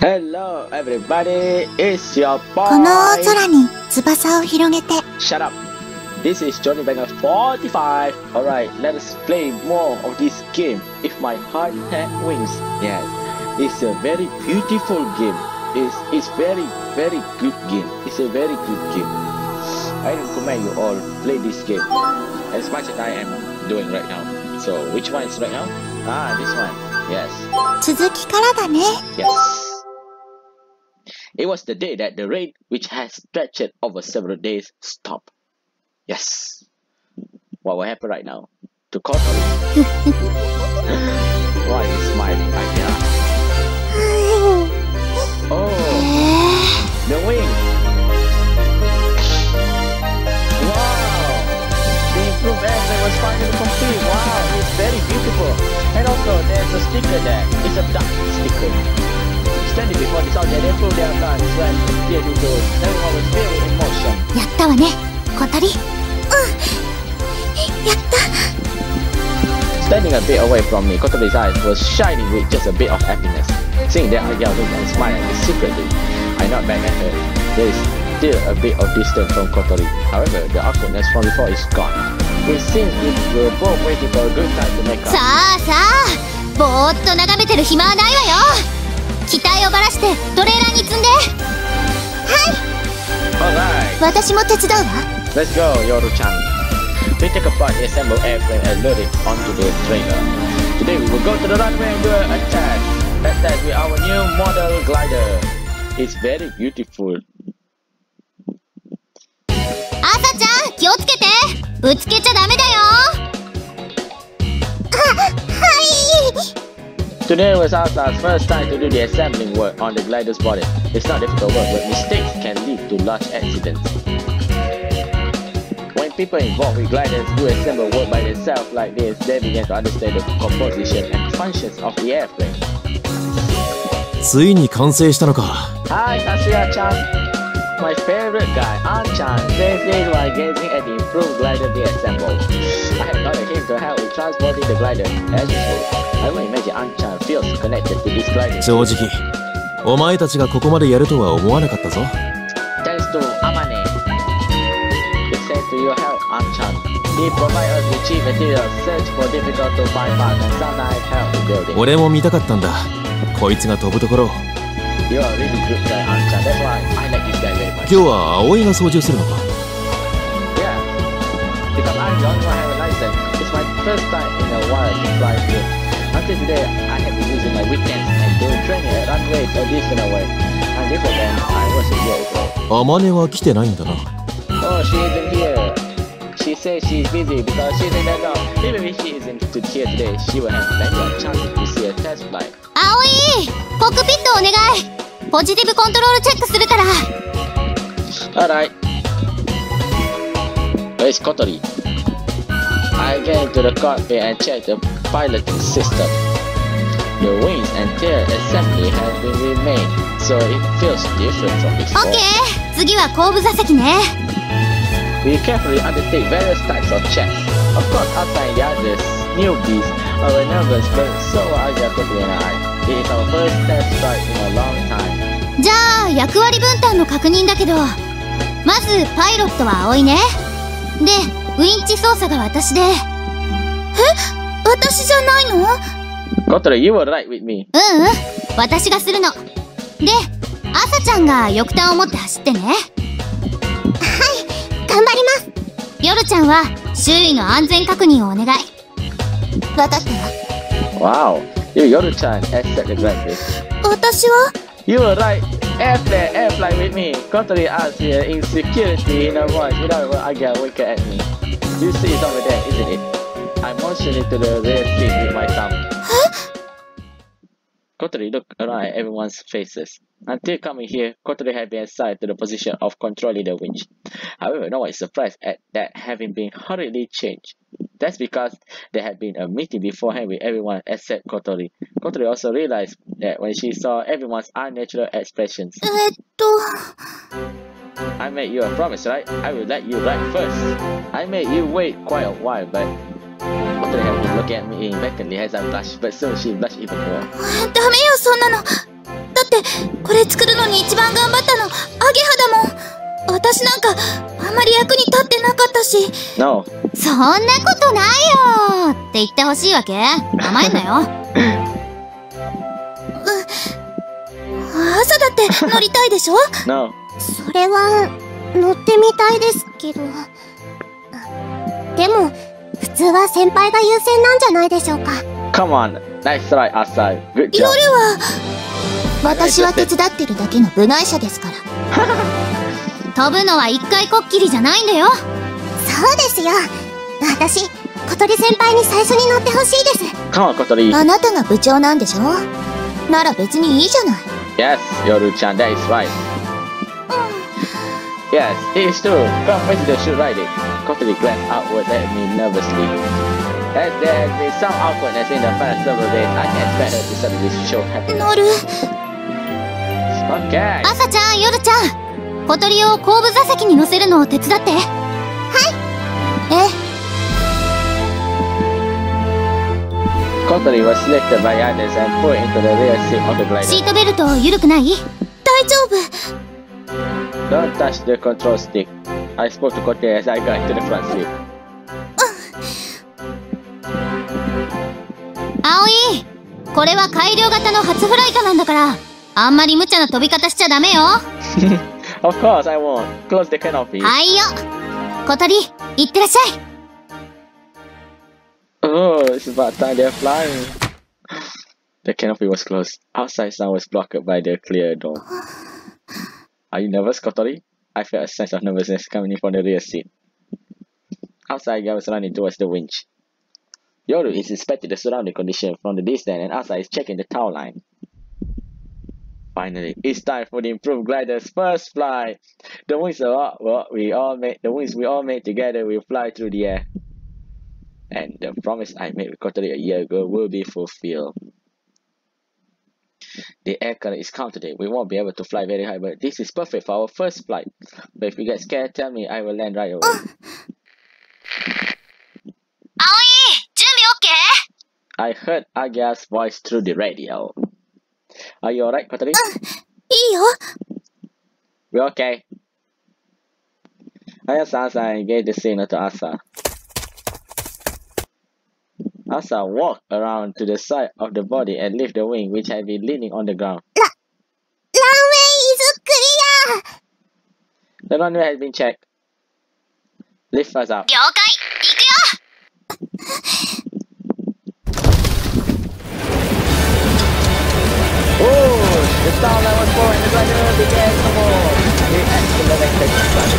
Hello everybody, it's your boy. この大空に翼を広げて。 Shut up. This is Johnny Banger 45. Alright, let us play more of this game. If my heart had wings. Yes, it's a very beautiful game. It's very good game. It's a very good game. I recommend you all play this game as much as I am doing right now. So which one is right now? Ah, this one. Yes. 続きからだね。 Yes. It was the day that the rain, which has stretched over several days, stopped. Yes. What will happen right now? To Kotori. Why is he smiling like that? Oh, the wing. Wow. The improved airplane was finally complete. Wow, it's very beautiful. And also, there's a sticker there. It's a duck sticker. Standing before this audience, they pulled their guns when here we go. Everyone was filled with emotion. やったわね、小鳥。やった。 Standing a bit away from me, Kotori's eyes was shining with just a bit of happiness. Seeing that, I yelled and smiled at me secretly. I nodded back at her. There is still a bit of distance from Kotori. However, the awkwardness from before is gone. It seems we were both waiting for a good time to make up. さあさあ、ぼーっと眺めてる暇はないわよ。機体をばらしてトレーラーに積んで。はい。 Alright. 私も手伝うわ。 Let's go, Yoru-chan. We take apart the assembled airplane and load it onto the trailer. Today we will go to the runway and do a test with our new model glider. It's very beautiful. 朝ちゃん、気をつけて。ぶつけちゃダメだよ。はい。 Today was Asa's first time to do the assembling work on the glider's body. It's not difficult work, but mistakes can lead to large accidents. When people involved with gliders do assemble work by themselves like this, they begin to understand the composition and functions of the airplane. ついに完成したのか。 Hi, Kasuya-chan. My favorite guy, An-chan, says this while gazing at the improved glider being assembled. I have got him to help with transporting the glider, as usual. I will imagine An-chan feels connected to this glider. 正直、お前たちがここまでやるとは思わなかったぞ。 Thanks to Amane. It's thanks to your help, An-chan. He provides us with cheap materials, search for difficult to find parts, and sometimes help in building. 俺も見たかったんだ。こいつが飛ぶところ。 You're a really good guy, An-chan. That's why I like this guy very much. 今日は葵が操縦するのか。 Yeah, because I'm the only one who has a license. It's my first time in a while to fly here. Until today, I have been using my weekends and doing training at runways additional way. And before then, I was a year ago. あまねは来てないんだな。 Oh, she isn't here. She says she's busy because she's in that dog. Even if she isn't here today, she will have plenty of chances to see a test flight. 葵、コックピットお願い。ポジティブコントロールチェックするから。 Alright. Where's Kotori? I get into the cockpit and check the piloting system. The wings and tail assembly has been remade, so it feels different from オッ before. ケー。次は後部座席ね。 We carefully undertake various types of checks. Of course, outside the others, newbies are nervous, but so are Kotori and I. It is our first test flight in a long time. じゃあ役割分担の確認だけど、まずパイロットは葵ね。でウインチ操作が私で。私じゃないの？ Kotori, you were right with me. 私がするの。で朝ちゃんが翼端を持って走ってね。はい、頑張ります。夜ちゃんは周囲の安全確認をお願い。分かったわ。 Wow, Yoru-chan accept the granted. 私は You were right. Airplane with me. Kotori asked me insecurity in her voice without a word. I get winked at me. You see it's over there, isn't it? I motioned it to the rear seat with my thumb. Kotori looked around at everyone's faces. Until coming here, Kotori had been assigned to the position of controlling the winch. However, no one is surprised at that having been hurriedly changed. That's because there had been a meeting beforehand with everyone except Kotori. Kotori also realized that when she saw everyone's unnatural expressions. I made you a promise, right? I will let you ride first. I made you wait quite a while, but Kotori had been looking at me vacantly as I blushed, but soon she blushed even more. ダメよそんなの。だってれ作るのに一番頑張ったのアゲハだもん。私なんかあんまり役に立ってなかったし。 No. そんなことないよって言ってほしいわけ？甘えんなよ。朝だって乗りたいでしょ？ No. それは乗ってみたいですけど。でも普通は先輩が優先なんじゃないでしょうか。 Come on. Nice try, Asai. Good job. 夜は私は手伝ってるだけの部外者ですから。飛ぶのは一回こっきりじゃないんだよ。そうですよ。私小鳥先輩に最初に乗ってほしいです。 Come on, Kotori. あなたが部長なんでしょ？なら別にいいじゃない。 Yes, Yoru-chan, that is right. Yes, it is true. Come President should ride it. Kotori glanced outward at me nervously. As there has been some awkwardness in the past several days, I can expect her to suddenly show happiness. 乗る。 Okay. 朝ちゃん、夜ちゃん、小鳥を後部座席に乗せるのを手伝って。はい。 Kotori was lifted by others and put into the rear seat of the glider. シートベルト緩くない？大丈夫。 Don't touch the control stick. I spoke to Kotori as I got into the front seat. 葵、これは改良型の初フライトなんだから、あんまり無茶な飛び方しちゃダメよ。 Of course, I won't. Close the canopy. はいよ。小鳥、いってらっしゃい。 Oh, it's about time they're flying. The canopy was closed. Outside sound was blocked by the clear door. Are you nervous, Kotori? I felt a sense of nervousness coming in from the rear seat. Outside, I was running towards the winch. Yoru is inspecting the surrounding condition from the distance, and Asa is checking the tow line. Finally, it's time for the improved glider's first fly. The wings we all made together will fly through the air. And the promise I made with Kotori a year ago will be fulfilled. The air current is calm today. We won't be able to fly very high, but this is perfect for our first flight. But if you get scared, tell me. I will land right away. 葵、準備 OK？ I heard Agya's voice through the radio. Are you alright, Kotori? いいよ。 We're okay. I asked Asa and gave the signal to Asa. Asa walked around to the side of the body and lifted the wing, which had been leaning on the ground. Runway is clear! The runway has been checked. Lift us up. 了解、行くよ。 Oh, the sound I was blowing, the glider began to move. We accelerated the flight.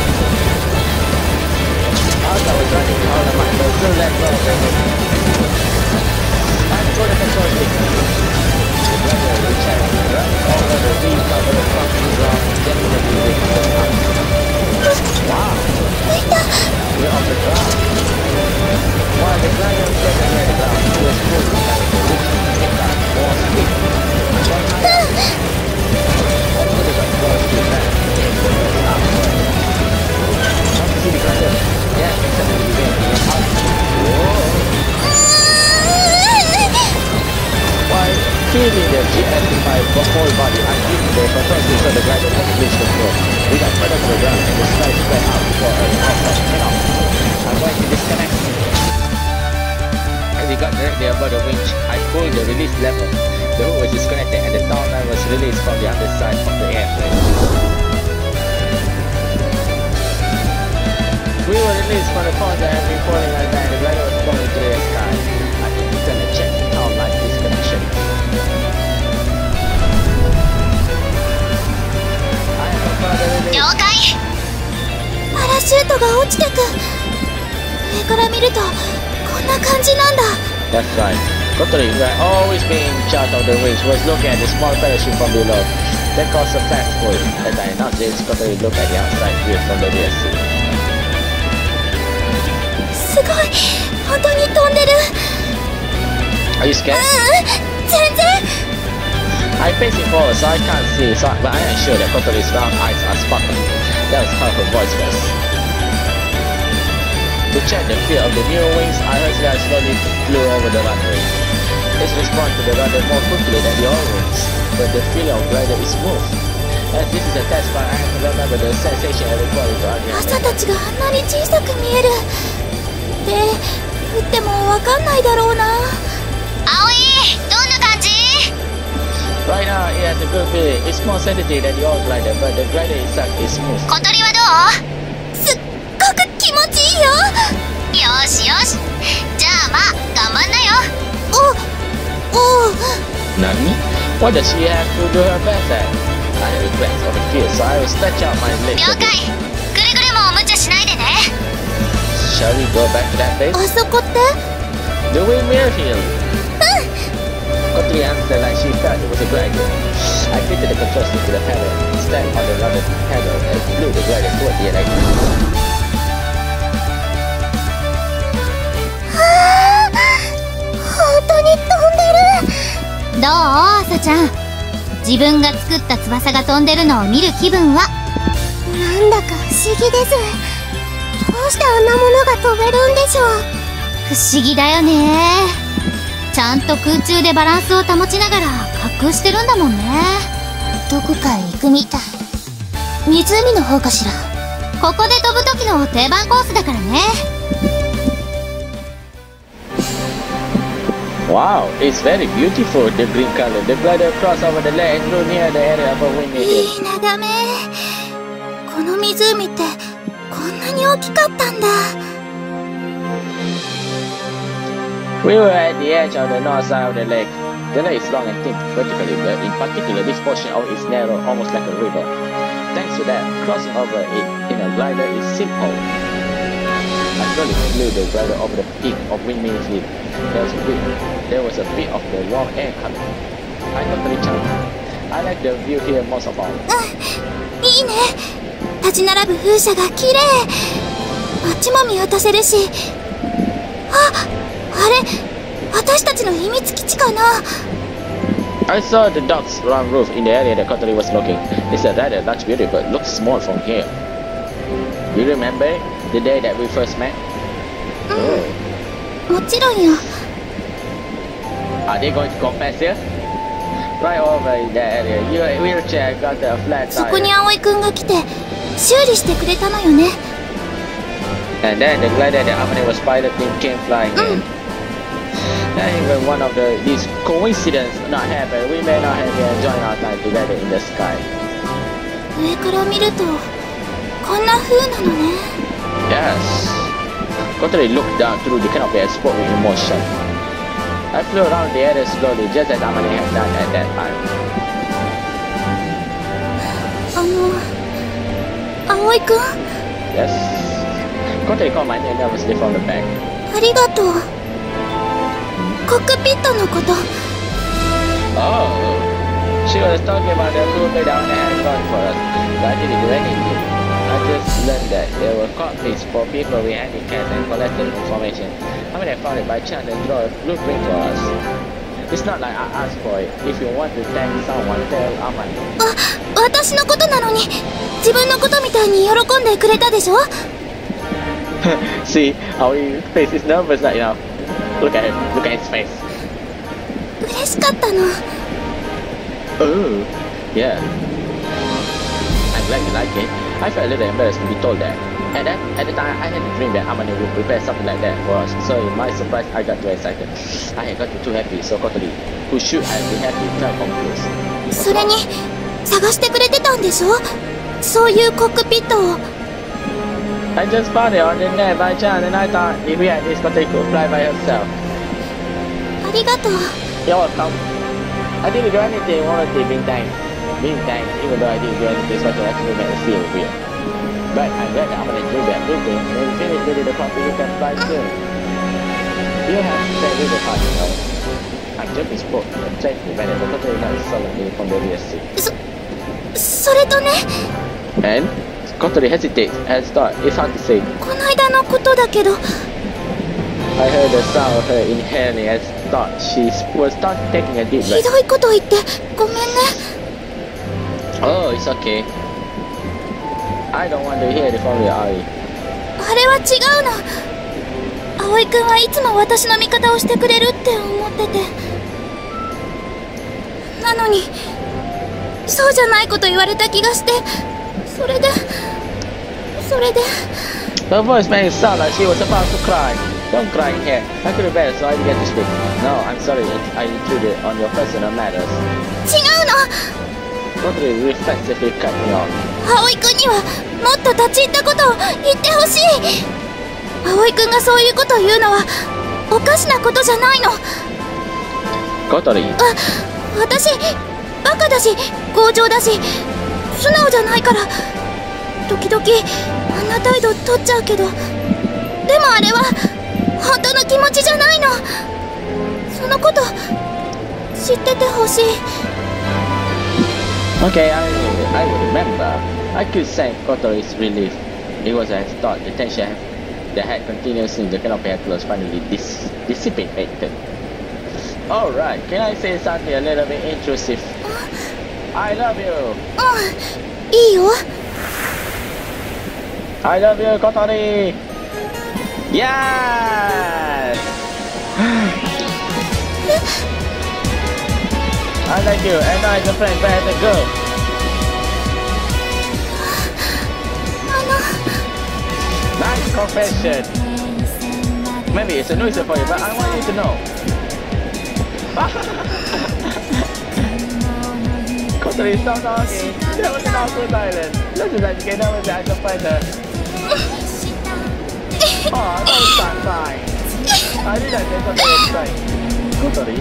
Asa was running all the mind, but still let go of the wing. I'm going to control stick. The glider returned, running over the wings of the front ground, getting the wing up. Wow! We're off the ground. While the glider was getting near the ground, it was moving like a wish to take out more speed. Feeling the G-35 whole body until the control system of the glider has reached the floor. We got further to the ground and the slide spread out before an outside turn-off. I'm going to disconnect. As we got directly above the winch, I pulled the release lever. The hook was disconnected and the tow line was released from the underside of the airplane. We were released from the pond and we falling like that. The glider was falling to the sky. I think we're gonna check the tow line disconnection. I am a further release. 了解。パラシュートが落ちてく。上から見るとこんな感じなんだ。 That's right. Kotori, who had always been in charge of the wings, was looking at the small parachute from below. That caused a fast pull. As I announced this, Kotori looked at the outside view from the rear seat. すごい、本当に飛んでる。 Are you scared? 全然。 I'm facing forward, so I can't see, but I am sure that Kotori's round eyes are sparkling. That was how her voice was. To check the feel of the new wings, I heard that slowly flew over the runway. Its response to the runway more quickly than the old wings. but the feeling of glider is smooth. As this is a test flight, I have to remember the sensation and recording to audience. 朝たちがあんなに小さく見える。で、撃ってもわかんないだろうな。葵、どんな感じ？ Right now, it has a good feel. It's more sensitive than the old glider, but the glider itself is smooth. 小鳥はどう？すっごく気持ちいいよ。よしよし。じゃあまあ頑張んなよ。おう。 Nani? What does she have to do her best at? I have regrets on the field, so I will stretch out my legs. 了解。くれぐれも無茶しないでね。 Shall we go back to that place? あそこって？ The windmill hill. Kotri answered like she felt it was a good idea. I fitted the control stick to the pedal, stand on the rubber pedal, and flew the glider toward the electric. 本当に飛んでる。どう、朝ちゃん。自分が作った翼が飛んでるのを見る気分は？なんだか不思議です。どうしてあんなものが飛べるんでしょう。不思議だよね。ちゃんと空中でバランスを保ちながら滑空してるんだもんね。どこかへ行くみたい。湖の方かしら。ここで飛ぶ時の定番コースだからね。 Wow, it's very beautiful, the green color. The glider crossed over the lake and flew near the area of a windmill hill. いい眺め。この湖ってこんなに大きかったんだ。 We were at the edge of the north side of the lake. The lake is long and thin vertically, but in particular this portion of it is narrow, almost like a river. Thanks to that, crossing over it in a glider is simple. I slowly flew the glider over the peak of Windmill Hill. There was a bit of the warm air coming. I totally charmed. I like the view here most of all. いいね。立ち並ぶ風車が綺麗。あっちも見渡せるし。あれ、私たちの秘密基地かな。 I saw the ducks round roof in the area that Kotori was looking. It's a rather large building, but looks small from here. You remember the day that we first met? もちろんよ。 Are they going to go past here? Right over in that area. Your wheelchair got a flat tire. そこに葵くんが来て修理してくれたのよね。 And then the glider that Amane was piloting came flying in. And even one of these coincidences not happen, we may not have enjoyed our time together in the sky. 上から見るとこんな風なのね。 Yes. Kotori looked down through the canopy and spoke with emotion. I flew around the area slowly, just as Amane had done at that time. 葵くん。 Yes. Kotori called my name nervously from the back. ありがとう。コックピットのこと。 Oh. She was talking about the blue bay down and had gone for us. But I didn't do anything. I just learned that there were cockpits for people with handicaps and collected information. I mean, I found it by chance and drew a blueprint for us. It's not like I asked for it. If you want to thank someone, tell Aman. 私のことなのに自分のことみたいに喜んでくれたでしょ。 See, our face is nervous right now. Look at him. Look at his face. 嬉しかったの。 Oh, yeah. I'm glad you like it. I felt a little embarrassed to be told that. At the time, I had a dream that Amane would prepare something like that for us. So in my surprise, I got too excited. I had gotten too happy, so Kotori, who should have been happy, felt confused. それに探してくれてたんでしょ。そういうコックピットを。 I just found it on the net by chance, and I thought if we had this, Kotori could fly by herself. ありがとう。 You're welcome. I didn't do anything, honestly, being thanked, even though I didn't do anything special, actually made it feel weird. But I'm glad that I'm gonna do that blueprint. When we finish building the cockpit, you can fly soon. You have to stay with the party, you know. I just spoke and tried to manage the Kotori not suddenly from the rear seat. それとね。 And Kotori hesitates and thought it's hard to say. こないだのことだけど。 I heard the sound of her inhaling and thought she was taking a deep ひ breath. どいこと言ってごめんね。 Oh, it's okay. I don't want to hear it from you, Ari. あれは違うの。葵くんはいつも私の味方をしてくれるって思ってて。なのにそうじゃないこと言われた気がして、それで Her voice made it sound like she was about to cry. Don't cry here. I could have better, so I began to speak. No, I'm sorry. I intruded on your personal matters. 違うの。 Kotori reflexively cut me off. 葵くんにはもっと立ち入ったことを言ってほしい。葵くんがそういうことを言うのはおかしなことじゃないの。 Kotori. 私バカだし強情だし素直じゃないから時々あんな態度取っちゃうけど、でもあれは本当の気持ちじゃないの。そのこと知っててほしい。 Okay, I will remember. I could sense Kotori's relief. It was as thought the tension that had continued since the canopy had closed finally dissipated. Alright, can I say something a little bit intrusive? I love you! いいよ。 I love you, Kotori! Yes! I like you, and I as a friend, but as a girl. Nice confession. Maybe it's a nuisance for you, but I want you to know. Kotori, stop talking. There was an awkward silence. Looks like you can never be as a fighter. Oh, don't start crying. I didn't get Kotori excited. Kotori?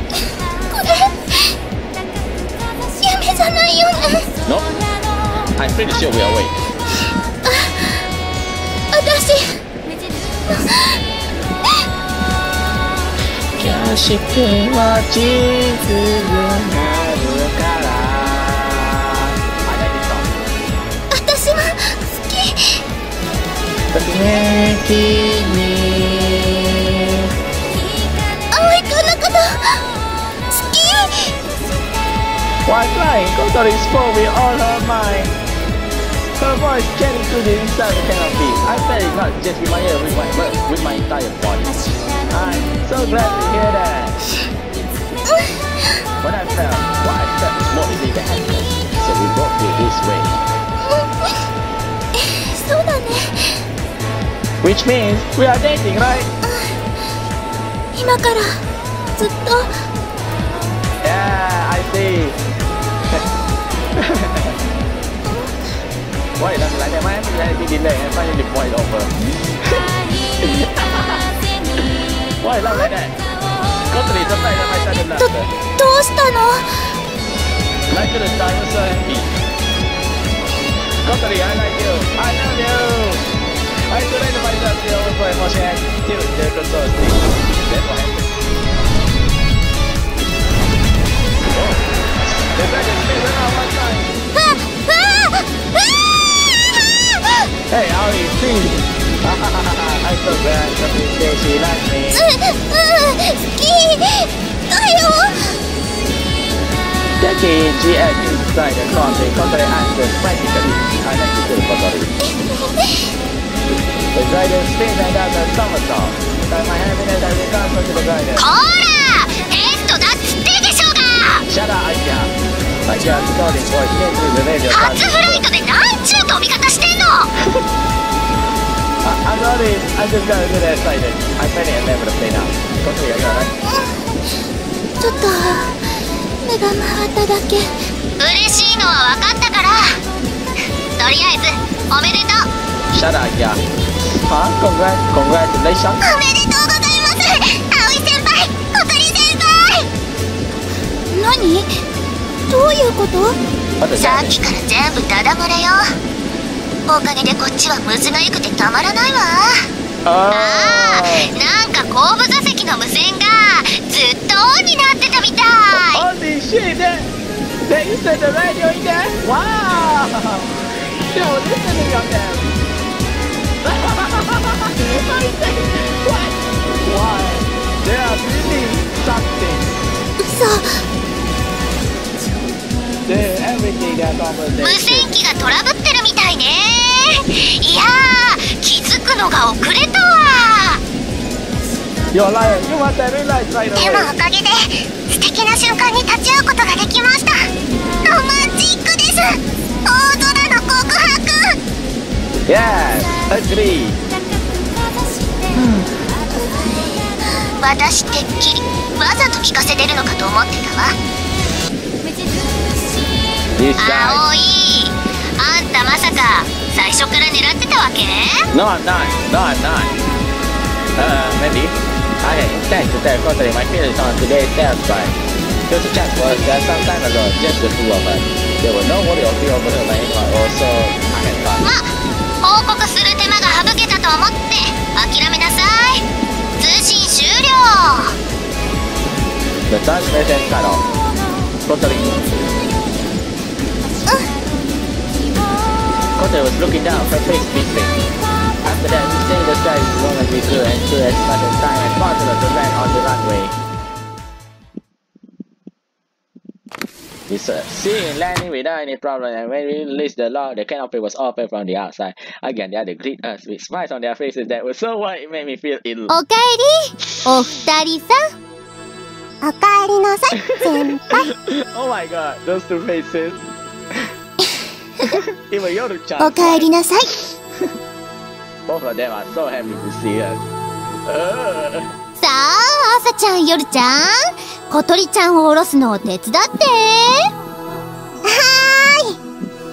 夢じゃないよね。 No. I'm pretty sure we are awake. 私景色は地図になるから私は好き。 ときめきに葵くんのこと好き。 Why crying? Kotori spoke with all her mind. Her voice getting to the inside the canopy. I felt it not just with my ear, but with my entire body. I'm so glad to hear that. When I felt what I felt was more easy than happiness, so we both feel this way. そうだね。 Which means we are dating, right? 今からずっと。 Yeah, I see. Why doesn't like that, man? Let it be delayed and finally the point over. Why love like that? Kotori, sometimes I might start to laugh. どうしたの？ Like to the time was so happy. Kotori, I like you. I love you. I surrender myself to your overflow emotion till the control stick. That's what happened. Oh, the dragon spins around one time. Hey, Aoi, please. I'm so glad somebody said she likes me. 好きだよ。 Jackie GX inside the closet. Kotori answers frantically. I like you too, Kotori. The dragon spins and does a somersault. By my happiness, I will transfer to the dragon. こらテストだっつってるでしょうが。 Shut up, Aisha. Aisha's recording voice came through the radio. 初フライトでなんちゅう飛び方してんの。 I'm sorry. I just got a little excited. I'm planning and never to play now. Kotori, are you alright? ちょっと目が回っただけ。嬉しいのは分かったから。とりあえずおめでとう。 Shut up, Aisha. Huh? Congratulations. おめでとうございます。葵先輩、小鳥先輩。何？どういうこと？さっきから全部ダダ漏れよ。おかげでこっちはむずがゆくてたまらないわ。ああ、なんか後部座席の無線がずっとオンになってたみたい。 Holy shit! They used the radio in there? Wow! They were listening on them. I said, what? Why? They are really something. 嘘。 They're everything that conversation. 無線機がトラブってるみたいね。いやー、気づくのが遅れたわ。 You're lying. You must have realized right でも away. おかげで素敵な瞬間に立ち会うことができました。ロマンチックで Yes, agree. 私てっきりわざと聞かせてるのかと思ってたわ。 This guy. 青い、あんたまさか最初から狙ってたわけ？ No, I'm not. No, I'm not. Maybe. I had intent to tell Kotori my feelings on today's test flight. Just a chat was that some time ago, just the two of us. There were no worry or fear over her by anyone, also I had thought. ま、報告する手間が省けたと思って諦めなさい。通信終了。 The transmission cut off. Kotori. Kotori was looking down, her face beaming. After that, we stayed in the sky as long as we could and stood as much as time as possible to land on the runway. We seeing landing without any problem, and when we released the lock, the canopy was open from the outside. Again, they had to greet us with smiles on their faces that were so wide it made me feel ill. おかえり、お二人さん。おかえりなさい、先輩。 Oh my god, those two faces. Even Yoru-chan. おかえりなさい。 Both of them are so happy to see us. さあ、朝ちゃん、夜ちゃん、小鳥ちゃんを下ろすのを手伝って。はーい。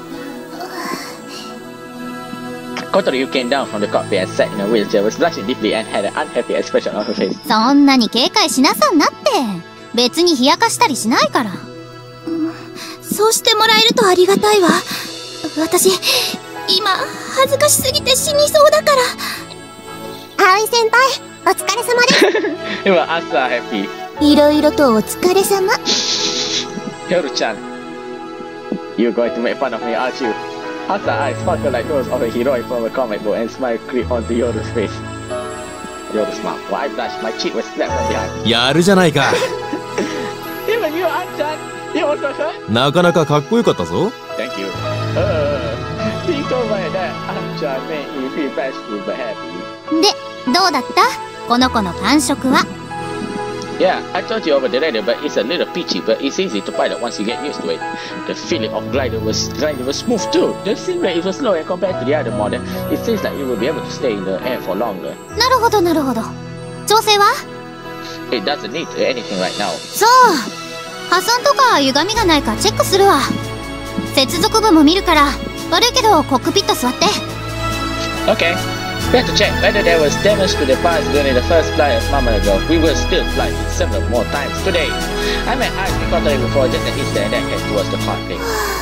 Kotori, who came down from the cockpit and sat in a wheelchair, was blushing deeply and had an unhappy expression on her face. そんなに警戒しなさんなって。別に冷やかしたりしないから。そうしてもらえるとありがたいわ。私、今、恥ずかしすぎて死にそうだから。葵先輩、お疲れ様です。 Even us are happy. いろいろとお疲れ様。 Yoru-chan, you're going to make fun of me, aren't you? Asa's eyes sparkled like those of a heroine from a comic book and smile crept onto Yoru's face. Yoru smiled. While I blushed, my cheek was slapped from behind. やるじゃないか。 Even you, An-chan, you also hurt? なかなかかっこよかったぞ。 Thank you. Being told by that, An-chan made me feel bashful but happy. で、どうだった？この子の感触は。 Yeah, I told you over the radio, but it's a little pitchy, but it's easy to pilot once you get used to it. The feeling of gliding was smooth too. The sim rate was slow and compared to the other model, it seems like you will be able to stay in the air for longer. なるほどなるほど。調整は？ It doesn't need anything right now. そう。破損とか歪みがないかチェックするわ。接続部も見るから。悪いけどコックピット座って。 Okay. We have to check whether there was damage to the parts during the first flight a moment ago. We will still fly several more times today. I met eyes with Kotori before just an instant and then head towards the cockpit.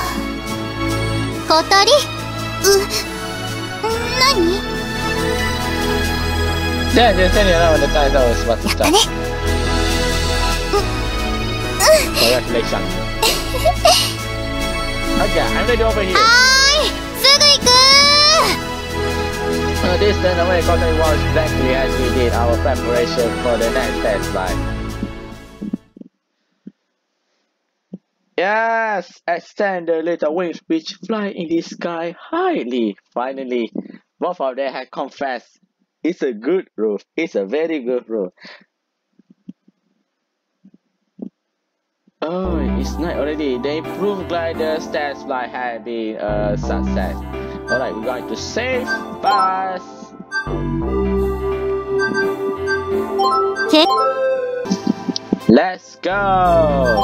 小鳥？何？ Then just turning around when the times I was about to やった start. ね。 Congratulations. Okay, I'm ready over here. はーい、すぐ行く This time away, Kotori was exactly as we did our preparation for the next test flight. Yes, extend the little wings which fly in the sky highly. Finally, both of them had confessed. It's a good roof. It's a very good roof. Oh, it's night already. The improved glider test flight had been a success. Alright, we're going to save fast. Okay. Let's go.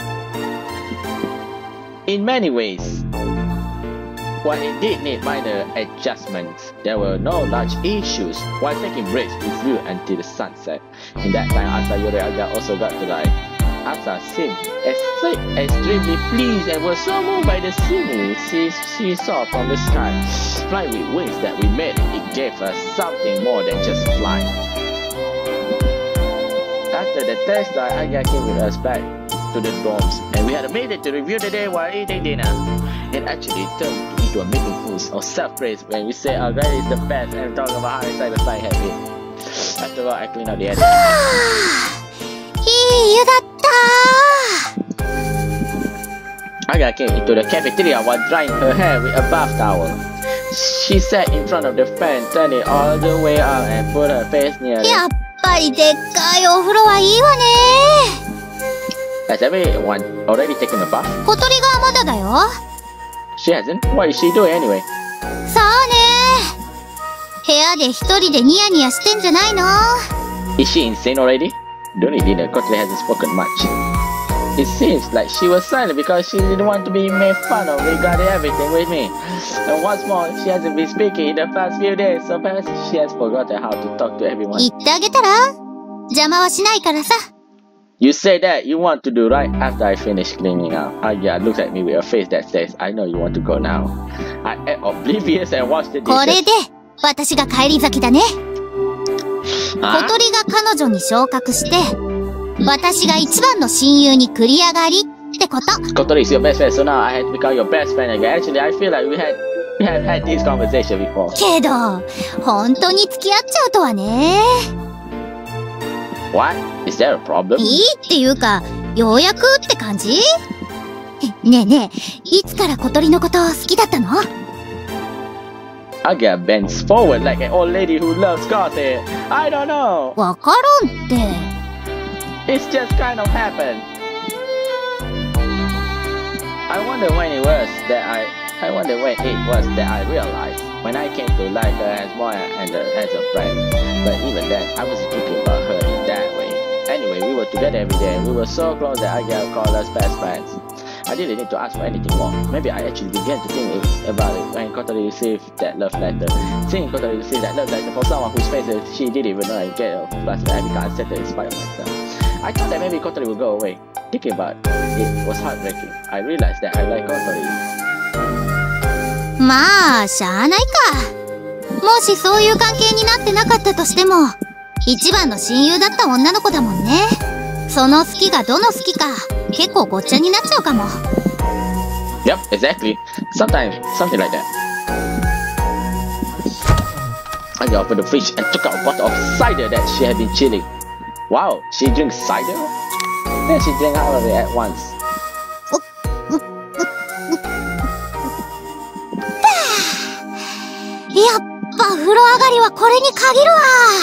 In many ways, while it did need minor adjustments, there were no large issues. While taking breaks, we flew until the sunset. In that time, Asa Yoreaga also got to ride. Asa seemed extremely pleased and was so moved by the scenery she saw from the sky. Flying with wings that we made, it gave us something more than just flying. After the test flight, Aga came with us back to the dorms, and we had a minute to review the day while eating dinner. It actually turned into a meaningful of self-praise when we say our guy is the best and talk about how excited the flight had been. After all, I cleaned up the edit. いい湯だった。 Aga came into the cafeteria while drying her hair with a bath towel. She sat in front of the fan, turned it all the way up and put her face near it. やっぱりでっかいお風呂はいいわね。 Has everyone already taken a bath? 小鳥がまだだよ。 She hasn't? What is she doing anyway? さあね。 屋で一人でニヤニヤしてんじゃないの？ Is she insane already? Don't dinner. Kotori hasn't spoken much. It seems like she was silent because she didn't want to be made fun of regarding everything with me. And what's more, she hasn't been speaking in the past few days, so perhaps she has forgotten how to talk to everyone. 言ってあげたら？邪魔はしないからさ。 You say that you want to do right after I finish cleaning up. Agya looks at me with a face that says, I know you want to go now. I am oblivious and watch the これ dishes. で、私が帰り咲きだね。小鳥が彼女に昇格して、私が一番の親友に繰り上がりってこと。 Kotori is your best friend, so now I have to become your best friend again. Actually, I feel like we have had this conversation before. けど、本当に付き合っちゃうとはね。 What? Is there a problem? いいっていうか、ようやくって感じ？ねえねえ、いつから小鳥のこと好きだったの ？Agya bends forward like an old lady who loves gossip. I don't know. わからんって。 It's just kind of happened. I wonder when it was that I realized when I came to like her as more and as a friend. But even then, I wasn't thinking about her in that way. Anyway, we were together every day and we were so close that Agya called us best friends. I didn't need to ask for anything more. Maybe I actually began to think about it when Kotori received that love letter. Seeing Kotori receive that love letter from someone whose face she didn't even know I get flustered, I became unsettled in spite of myself. I thought that maybe Kotori would go away. Thinking about it was heartbreaking. I realized that I like Kotori. まあ、しゃあないか。もしそういう関係になってなかったとしても、一番の親友だった女の子だもんね。その好きがどの好きか、結構ごっちゃになっちゃうかも。 Yep, exactly. Sometimes, something like that. I got opened the fridge and took out a bottle of cider that she had been chilling. Wow, she drinks cider? Then she drank out of it at once. やっぱ風呂上がりはこれに限るわ。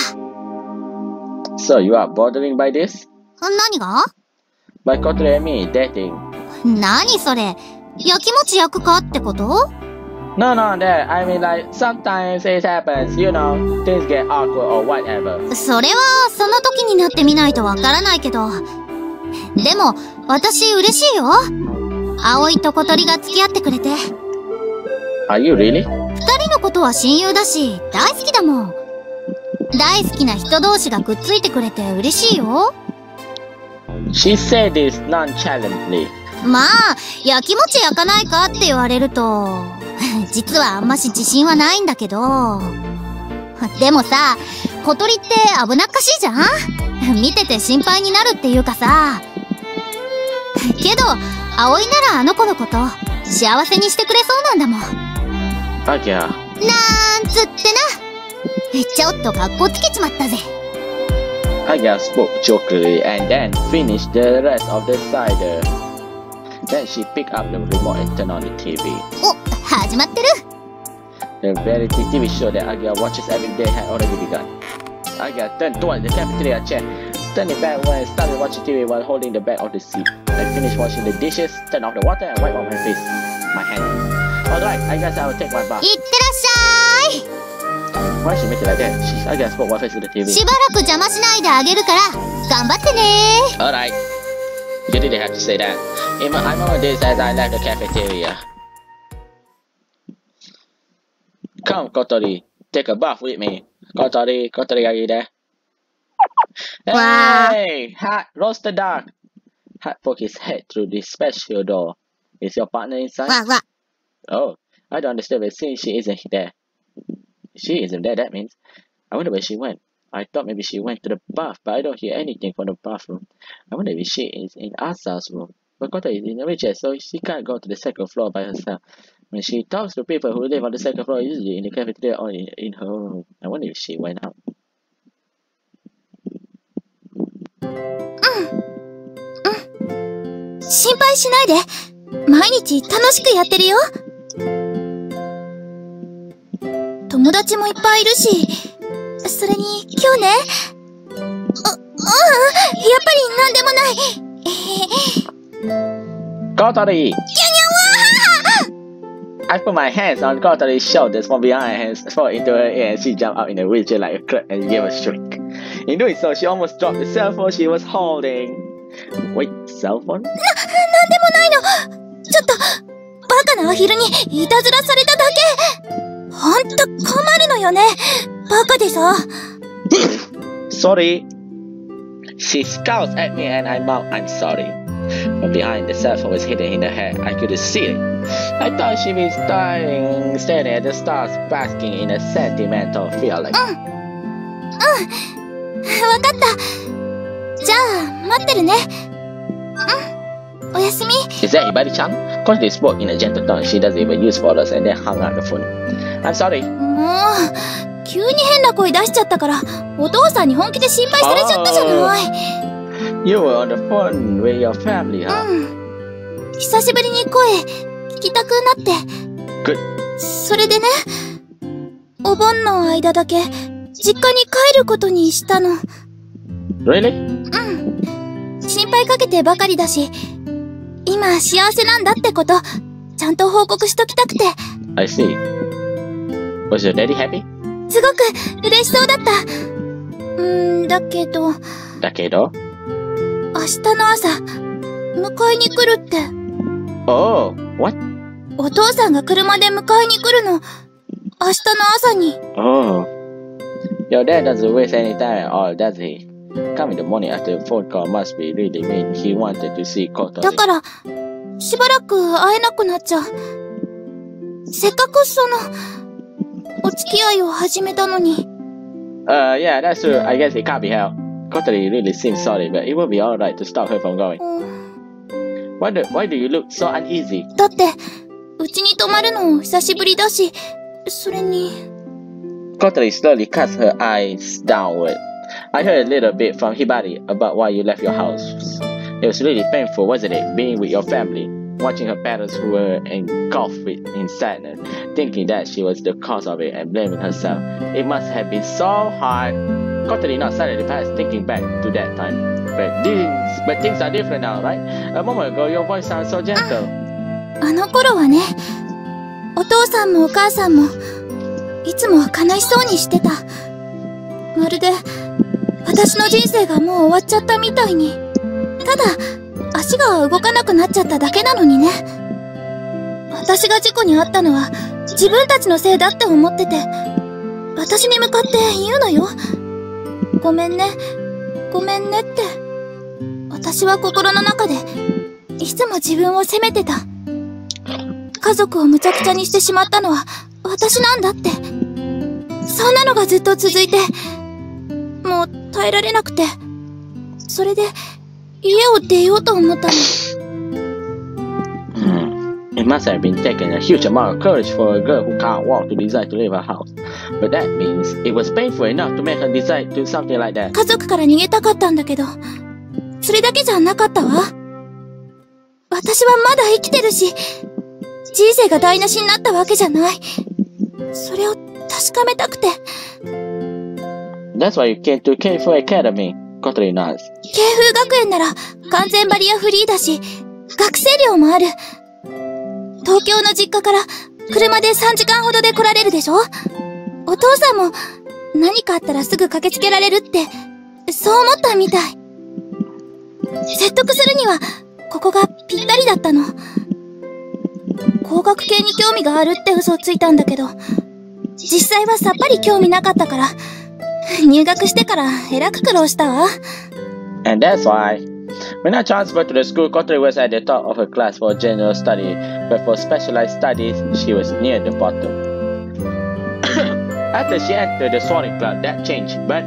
So you are bothering by this? 何が？ By Kotori and me dating. 何それ？焼きもち焼くかってこと？ No, that. I mean like, sometimes it happens, you know, things get awkward or whatever. それはその時になってみないとわからないけど。でも、私嬉しいよ。葵と小鳥が付き合ってくれて。 Are you really? 二人のことは親友だし、大好きだもん。大好きな人同士がくっついてくれて嬉しいよ。 She said this nonchalantly. まあ、焼きもち焼かないかって言われると、実はあんまし自信はないんだけど。でもさ、小鳥って危なっかしいじゃん？見てて心配になるっていうかさ。けど、葵ならあの子のこと、幸せにしてくれそうなんだもん。 Agya. なんつってな。ちょっとカッコつけちまったぜ。 Agya spoke jokingly and then finished the rest of the cider. Then she picked up the remote and turned on the TV. お、始まってる。 The reality TV show that Agya watches every day had already begun. Agya turned towards the cafeteria chair, turning back when I started watching TV while holding the back of the seat. I finished washing the dishes, turned off the water and wiped off my face, my hand. Alright, I guess I will take my bath. いってらっしゃい。 Why she make it like that? Agya spoke while facing the TV. しばらく邪魔しないであげるから、頑張ってね。 Alright. You didn't have to say that. I remember this as I left the cafeteria. Come, Kotori. Take a bath with me. Kotori, are you there? Wow. Hey! Hat, roasted duck. Hat poked his head through the special door. Is your partner inside? わわ。 Oh, I don't understand, but since she isn't there. She isn't there, that means. I wonder where she went. I thought maybe she went to the bath, but I don't hear anything from the bathroom. I wonder if she is in Asa's room. But Kotori is in a wheelchair, so she can't go to the second floor by herself. When she talks to people who live on the second floor, usually in the cafeteria or in her own room. I wonder if she went out. 心配しないで。毎日楽しくやってるよ。友達もいっぱいいるし、それに今日ね。やっぱりなんでもない。 Kotori! I put my hands on Kotori's shoulders from behind and threw into her ear, and she jumped out in a wheelchair like a clerk and gave a shriek. In doing so, she almost dropped the cell phone she was holding. Wait, cell phone? なんでもないの。ちょっと、バカなアヒルにいたずらされただけ。ほんと困るのよね。バカでさ。 Sorry. She scowls at me and I mouthed, I'm sorry. From behind, the cell phone was hidden in her hair. I couldn't see it. I thought she was staring at the stars, basking in a sentimental feeling. わかった。じゃあ、待ってるね。おやすみ。 Is that Hibari-chan? Kotori spoke in a gentle tone she doesn't even use for us and then hung up the phone. I'm sorry. もう、急に変な声出しちゃったから、お父さんに本気で心配されちゃったじゃない。 You were on the phone with your family, huh? 久しぶりに声聞きたくなって。 Good. それでね、お盆の間だけ実家に帰ることにしたの。 Really? 心配かけてばかりだし、今幸せなんだってこと、ちゃんと報告しときたくて。 I see. Was your daddy happy? すごく嬉しそうだった。だけど。 だけど？ 明日の朝、迎えに来るって。 Oh, what? お父さんが車で迎えに来るの。明日の朝に。 Oh. Your dad doesn't waste any time at all, does he? Come in the morning after the phone call must be really mean. He wanted to see Kotori. だから、しばらく会えなくなっちゃう。せっかくお付き合いを始めたのに。 Yeah, that's true. I guess it can't be helped. Kotori really seems sorry, but it will be alright to stop her from going. Why do you look so uneasy? だって、うちに泊まるの久しぶりだし、それに。 Kotori slowly casts her eyes downward. I heard a little bit from Hibari about why you left your house. It was really painful, wasn't it, being with your family, watching her parents who were engulfed in sadness, thinking that she was the cause of it and blaming herself. It must have been so hard. Kotori not suddenly passed, thinking back to that time. But things are different now, right? A moment ago, your voice sounds so gentle. あの頃はね、お父さんもお母さんも、いつも悲しそうにしてた。まるで、私の人生がもう終わっちゃったみたいに。ただ、足が動かなくなっちゃっただけなのにね。私が事故に遭ったのは、自分たちのせいだって思ってて、私に向かって言うのよ。ごめんね、ごめんねって。私は心の中で、いつも自分を責めてた。家族をむちゃくちゃにしてしまったのは、私なんだって。そんなのがずっと続いて、もう耐えられなくて、それで家を出ようと思ったの。 It must have been taking a huge amount of courage for a girl who can't walk to decide to leave her house. But that means it was painful enough to make her decide to do something like that. 家族から逃げたかったんだけど、それだけじゃなかったわ。私はまだ生きてるし、人生が台無しになったわけじゃない。それを確かめたくて。 That's why you came to Keifu Academy, Kotori nods. 慶風学園なら完全バリアフリーだし、学生寮もある。東京の実家から車で3時間ほどで来られるでしょ？お父さんも何かあったらすぐ駆けつけられるって、そう思ったみたい。説得するには、ここがぴったりだったの。工学系に興味があるって嘘をついたんだけど、実際はさっぱり興味なかったから、入学してからえらく苦労したわ。 And that's why, when I transferred to the school, Kotori was at the top of her class for general study, but for specialized studies, she was near the bottom. After she entered the soaring club, that changed, but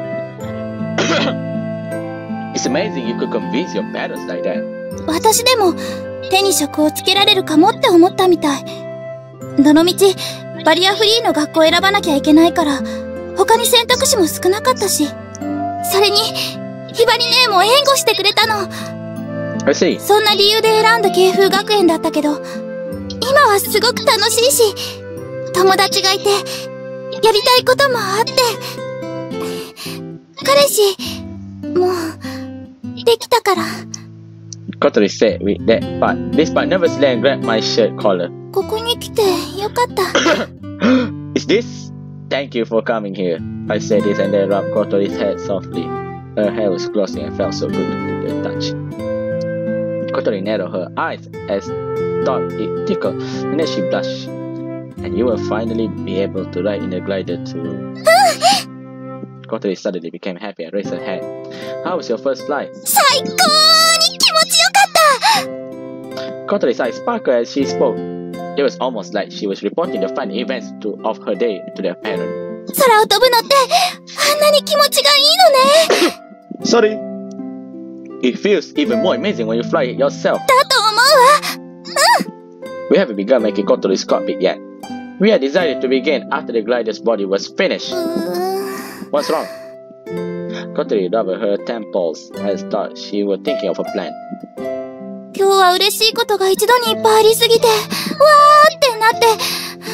it's amazing you could convince your parents like that. 私でも手に職をつけられるかもって思ったみたい。どのみちバリアフリーの学校を選ばなきゃいけないから、他に選択肢も少なかったし、それにひばり姉も援護してくれたの。 I see. そんな理由で選んだ慶風学園だったけど、今はすごく楽しいし、友達がいて、やりたいこともあって、彼氏もうできたから。 Kotori said with that part. This part nervously grabbed my shirt collar. ここに来てよかった。 Is this? Thank you for coming here. I said this and then rubbed Kotori's head softly. Her hair was glossy and felt so good to the touch. Kotori narrowed her eyes as thought it tickled, and then she blushed. And you will finally be able to ride in the glider too. Kotori suddenly became happy and raised her head. How was your first flight? 最高に気持ちよかった。 Kotori's eyes sparkled as she spoke. It was almost like she was reporting the fun events of her day to their parent. 空を飛ぶのってあんなに気持ちがいいのね。 Sorry. It feels even more amazing when you fly it yourself. だと思うわ。 We haven't begun making Kotori's cockpit yet. We had decided to begin after the glider's body was finished. What's wrong? Kotori rubbed her temples as though she were thinking of a plan. 今日は嬉しいことが一度にいっぱいありすぎて、わーってなって、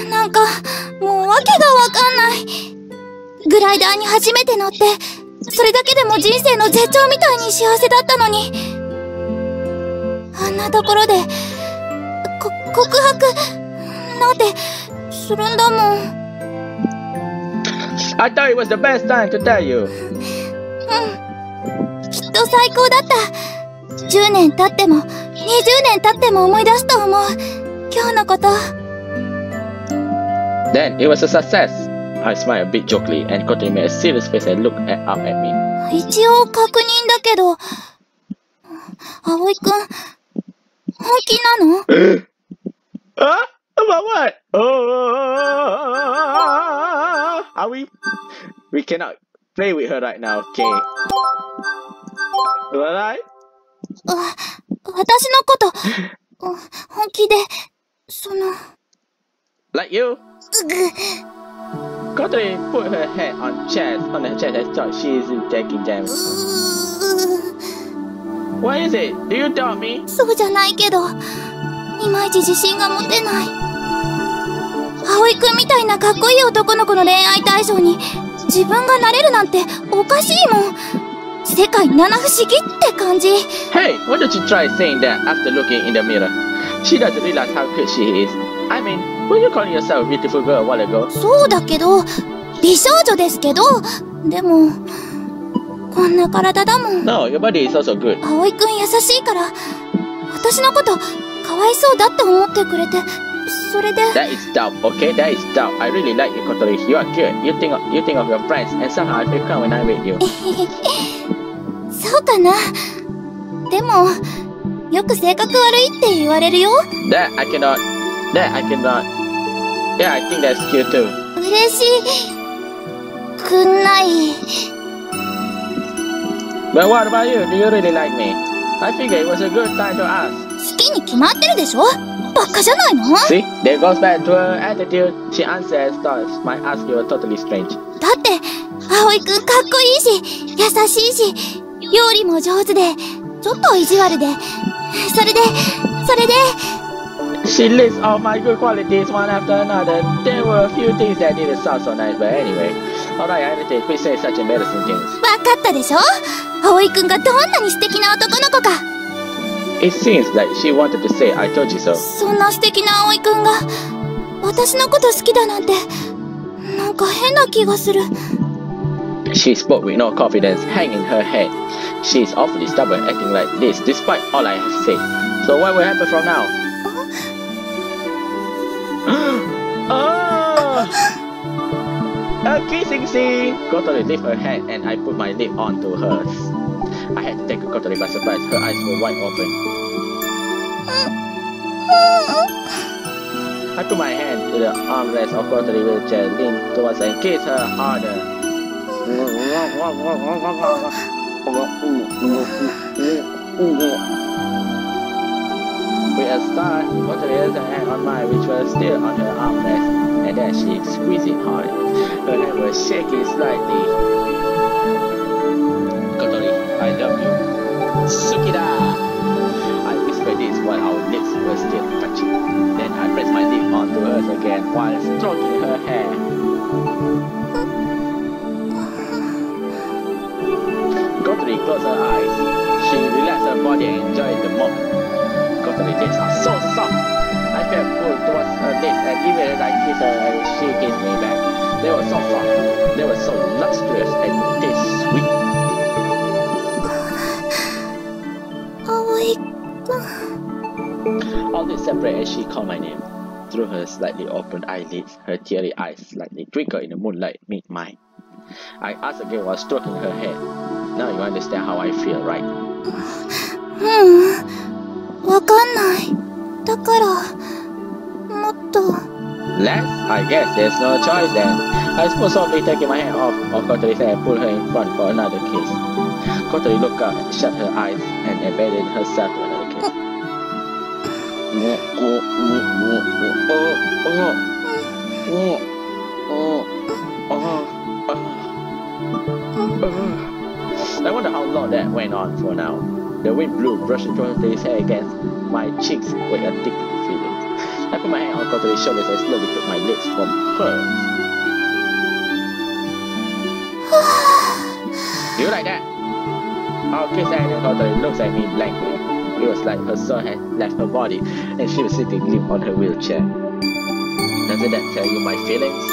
なんかもうわけがわかんない。グライダーに初めて乗って、それだけでも人生の絶頂みたいに幸せだったのに、あんなところで告白なんてするんだもん。 I thought it was the best time to tell you. きっと最高だった。10年経っても20年経っても思い出すと思う。今日のこと。 Then it was a success. I smiled a bit jokingly, and Kotori made a serious face and looked up at me. 一応確認だけど、葵くん、本気なの？ About what? Are we? We cannot play with her right now, okay? Alright? 私のこと、本気で、 Like you? Kotori put her head on her chest and thought she is taking them. What is it? Do you doubt me? そうじゃないけど、いまいち自信が持てない。葵くんみたいなかっこいい男の子の恋愛対象に自分がなれるなんておかしいもん。世界七不思議って感じ。 Hey, why don't you try saying that after looking in the mirror? She doesn't realize how cute she is. I mean, were you calling yourself a beautiful girl a while ago? そうだけど、美少女ですけど、でもこんな体だもん。 No, your body is also good. 葵くん優しいから私のことかわいそうだって思ってくれて、それで。 That is doubt, okay? That is doubt. I really like you, Kotori. You are cute. You think of your friends, and somehow I feel calm when I'm with you. そうかな。でもよく性格悪いって言われるよ。 That I cannot. Yeah, I think that's cute too. 嬉しくない。 But what about you? Do you really like me? I figure it was a good time to ask. 好きに決まってるでしょ。バカじゃないの？ See, there goes back to her attitude. She answered as though might ask you were totally strange. だって葵くんかっこいいし優しいし料理も上手でちょっと意地悪で、それで She lists all my good qualities one after another. There were a few things that didn't sound so nice, but anyway. Alright, I understand. Quit saying such embarrassing things. わかったでしょ。葵くんがどんなに素敵な男の子か。 It seems like she wanted to say I told you so. そんな素敵な葵くんが私のこと好きだなんてなんか変な気がする。 She spoke with no confidence, hanging her head. She is awfully stubborn, acting like this, despite all I have said. So what will happen from now? A kissing scene! Kotori lifted her hand and I put my lip onto hers. I had to take Kotori by surprise. Her eyes were wide open. I put my hand to the armrest of Kotori's wheelchair, leaned towards her and kissed her harder. With a start, Kotori laid her hand on mine, which was still on her armrest, and then she squeezed it hard. Her hand was shaking slightly. Kotori, I love you. Sukida! I whispered this while our lips were still touching. Then I pressed my lip onto hers again while stroking her hair. Kotori closed her eyes. She relaxed her body and enjoyed the moment. Kotori's lips are so soft. I felt pulled towards when I kissed her and she kissed me back. They were so soft, they were so lustrous and taste sweet. Although separate as she called my name, through her slightly opened eyelids, her teary eyes slightly twinkled in the moonlight meet mine. I asked again while stroking her hair. Now you understand how I feel, right? わかんない。だから、もっと。 Less? I guess there's no choice then. I suppose softly taking my hand off of Kotori's hair and pulled her in front for another kiss. Kotori looked up and shut her eyes and abandoned herself to another kiss. I wonder how long that went on for now. The wind blew, brushing Kotori's hair against my cheeks with a tickling feeling. I put my hand on Kotori's shoulders and slowly took my lips from hers. Do you like that? Our kiss and Kotori looks at me blankly. It was like her soul had left her body and she was sitting limp on her wheelchair. Doesn't that tell you my feelings?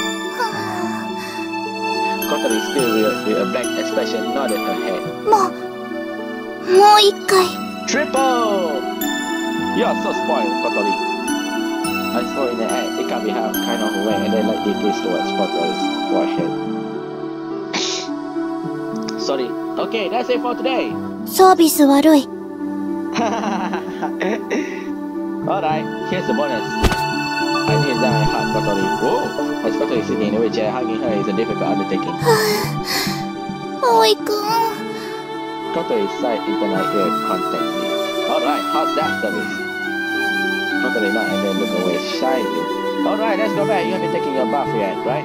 Kotori still with a blank expression nodded her head. もう一回。 Triple! You're so spoiled, Kotori. I swore in the act, it can't be half kind of away and then lightly kissed towards Kotori's forehead. Sorry. Okay, that's it for today. サービス悪い。 Alright, here's the bonus. I knew that I had Kotori. Whoa! As Kotori sitting in a wheelchair, hugging her is a difficult undertaking. 葵くん。 Kotori sighed into my ear contentedly. Alright, how's that service? Kotori nodded and then looked away shyly. Alright, let's go back. You haven't taken your bath yet, right?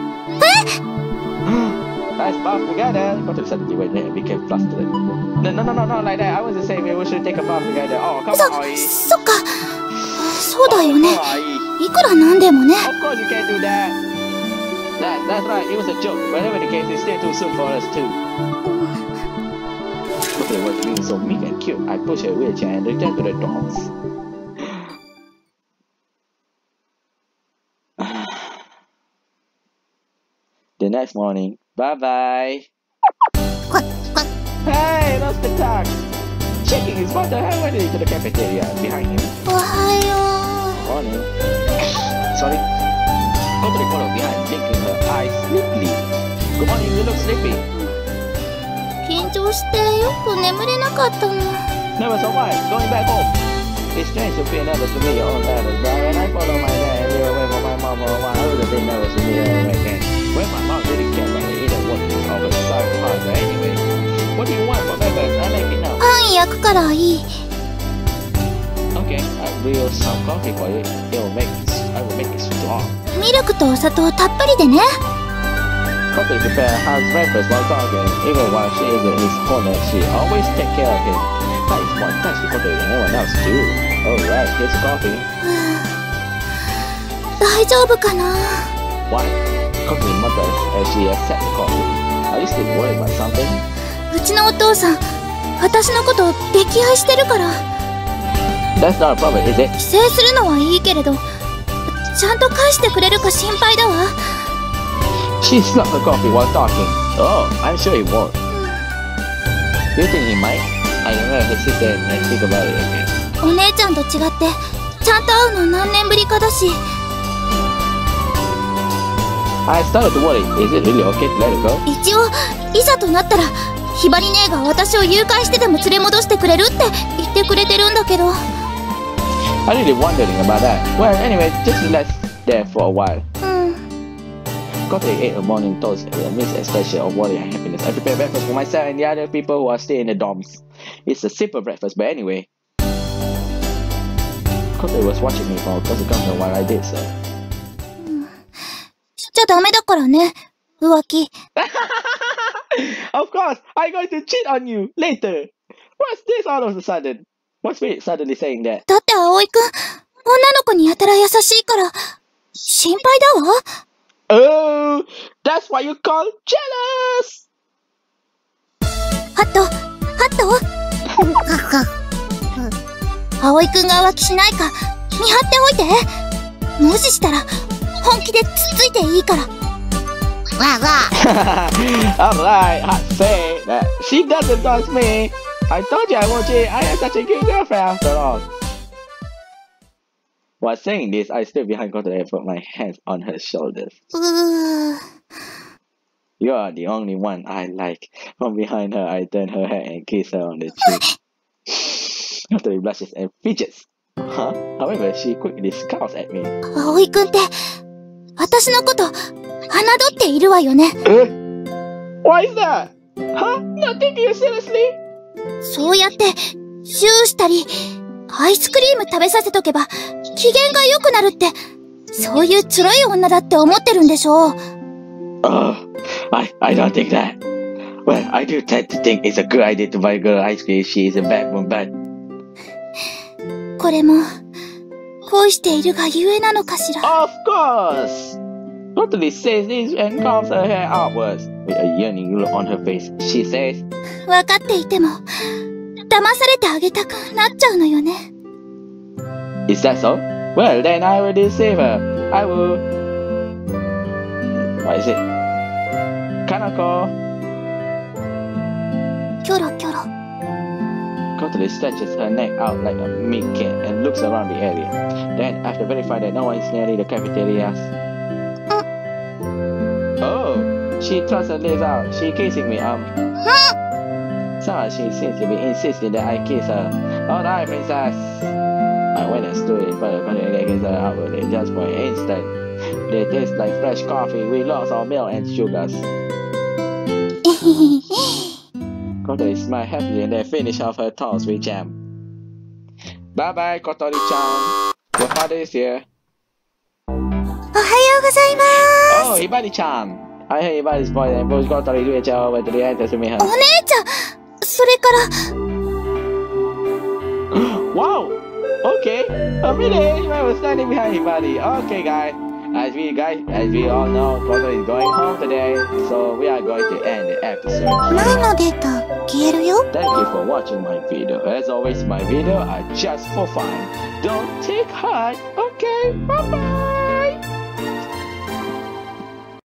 Nice bath together. Kotori suddenly went there and became flustered. No, not like that. I wasn't saying we should take a bath together. Oh, come on, Oi. そっか。そうだよね。 Come on, Oi. いくらなんでもね。 Of course you can't do that. That's right. It was a joke. Whatever the case, it's still too soon for us too. Kotori was being so meek and cute. I pushed her wheelchair and returned to the dorms. The next morning. Bye-bye. Hey, lost the tag. Checking his mother went into the cafeteria behind him. おはよ Morning. Sorry. Kotori followed behind, blinking her eyes sleepily. Good morning, you look sleepy. う。緊張してよく眠れなかったの。 Never so much. Going back home. It's strange to feel nervous to meet your own dad as well. When I follow my dad and live away from my mom for a while, I would have been nervous to meet her again. When my mom didn't care about me either working or was trying hard, but anyway. What do you want for breakfast? I make it now. パン焼くからいい。 Okay, I will some coffee for you. I will make it strong. ミルクとお砂糖たっぷりでね。 Kotori prepared house breakfast while talking. Even while she is in his corner, she always take care of him. That is one touch to Kotori and no one else too. Alright, here's coffee. 大丈夫かな。 Why? Kotori muttered as she accepted the coffee. Are you still worried about something? うちのお父さん、私のこと溺愛してるから。 That's not a problem, is it? 帰省するのはいいけれど、ちゃんと返してくれるか心配だわ。 She slugged her coffee while talking. Oh, I'm sure he won't. Do you think he might? I remember her sister and think about it again. お姉ちゃんと違って、ちゃんと会うの何年ぶりかだし。 I started to worry. Is it really okay to let her go? 一応、いざとなったら、ひばり姉が私を誘拐してでも連れ戻してくれるって言ってくれてるんだけど。 I'm really wondering about that. Well, anyway, just relax there for a while. うん。 Kotori ate a morning toast with a mixed expression of worry and happiness. I prepared breakfast for myself and the other people who are still in the dorms. It's a simple breakfast, but anyway. Kotori was watching me from across the counter while I did so. しちゃダメだからね、浮気。 Of course, I'm going to cheat on you later. What's this all of a sudden? What's me suddenly saying that? だって葵くん、女の子にやたら優しいから、心配だわ。 Oh, that's what you call jealous! ハット、葵くんが浮気しないか、見張っておいて。もししたら、 本気でつっついていいから。わあ。 Alright, I say that she doesn't trust me. I told you I want you. I am such a good girlfriend after all. While saying this, I stood behind Kotaro and put my hands on her shoulders. You are the only one I like. From behind her, I turn her head and kiss her on the cheek. Kotaro blushes and fidgets. However, she quickly scowls at me. 葵くんって、私のこと、侮っているわよね。 Why is that? Huh? Not taking you seriously? そうやって、シューしたり、アイスクリーム食べさせとけば、機嫌が良くなるって、そういうつらい女だって思ってるんでしょう。 I don't think that. Well, I do tend to think it's a good idea to buy a girl ice cream if she is a bad one, but... これも、恋しているがゆえなのかしら。 Of course! Totally says this and combs her hair outwards. With a yearning look on her face, she says... 分かっていても、騙されてあげたくなっちゃうのよね。 Is that so? Well, then I will deceive her. I will... What is it? Kanako. キョロキョロ。 Kotaro stretches her neck out like a meat cat and looks around the area. Then, after verifying that no one is near the cafeteria, oh, she thrusts her legs out. She kissing me. Somehow she seems to be insisting that I kiss her. Alright, princess. I went and stood in front of her and kissed her outwardly just for an instant. They taste like fresh coffee with lots of milk and sugars. Kotori smiled happily and then finished off her toast with jam. Bye bye, Kotori-chan. Your father is here. おはようございます。 Oh, Hibari-chan. I heard Hibari's voice and pushed Kotori to reach over to the entrance to meet her. お姉ちゃん、それから。 Wow! Okay, a minute. Hibari was standing behind Hibari. Okay, guys. As we all know, Kotori is going home today, so we are going to end the episode. 前のデータ消えるよ。 Thank you for watching my video. As always, my videos are just for fun. Don't take heart. Okay, bye bye.